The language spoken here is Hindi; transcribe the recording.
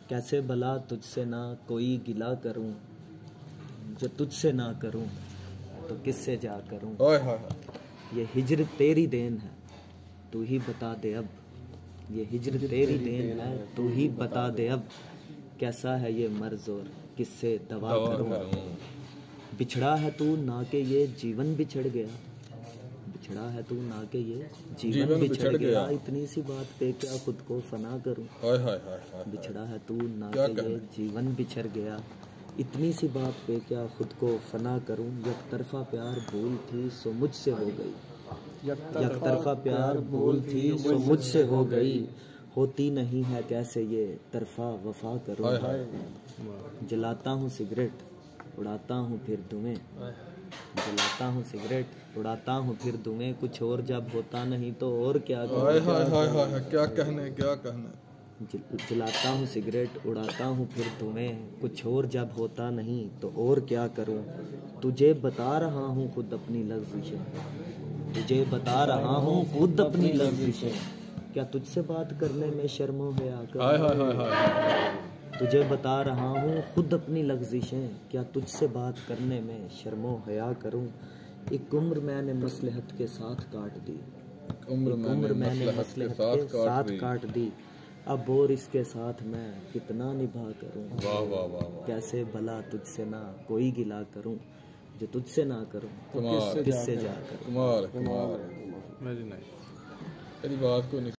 कैसे भला तुझसे ना कोई गिला करूं, जो तुझसे ना करूं तो किससे जा करूं। ये हिजर तेरी देन है, तू ही बता दे अब। ये हिजर तेरी देन है, तू ही बता दे अब। कैसा है ये मर्ज और किससे दवा करूं। बिछड़ा है तू ना के ये जीवन बिछड़ गया, बिछड़ा है तू ना के ये जीवन बिछड़ गया। इतनी सी बात पे क्या खुद को फना करूं। बिछड़ा है तू ना के ये जीवन बिछड़ गया, इतनी सी बात पे क्या खुद को फना करूं। एक तरफा प्यार भूल थी सो मुझसे हो गई, एक तरफा प्यार भूल थी सो मुझसे हो गई। होती नहीं है कैसे ये तरफा वफा करूं। जलाता हूँ सिगरेट उड़ाता हूँ फिर धुएं, जलाता हूँ सिगरेट उड़ाता हूँ फिर धुएं। कुछ और जब होता नहीं तो और क्या क्या कहने क्या कहने। जलाता हूँ सिगरेट उड़ाता हूँ फिर धुएं, कुछ और जब होता नहीं तो और क्या करूँ। तुझे बता रहा हूँ खुद अपनी लफ्ज़िशें, तुझे बता रहा हूँ खुद अपनी लफ्ज़िशें। क्या तुझसे बात करने में शर्म हया करूँ। तुझे बता रहा हूँ खुद अपनी लफ्ज़िशें, क्या तुझसे बात करने में शर्म हया करूँ। एक उम्र मैंने मसलहत के साथ काट दी, उम्र मैंने मसलहत के साथ काट दी। अब और इसके साथ मैं कितना निभा करूं। कैसे भला तुझसे ना कोई गिला करूं, जो तुझसे ना करूं तो किससे जा करूं। मेरी बात को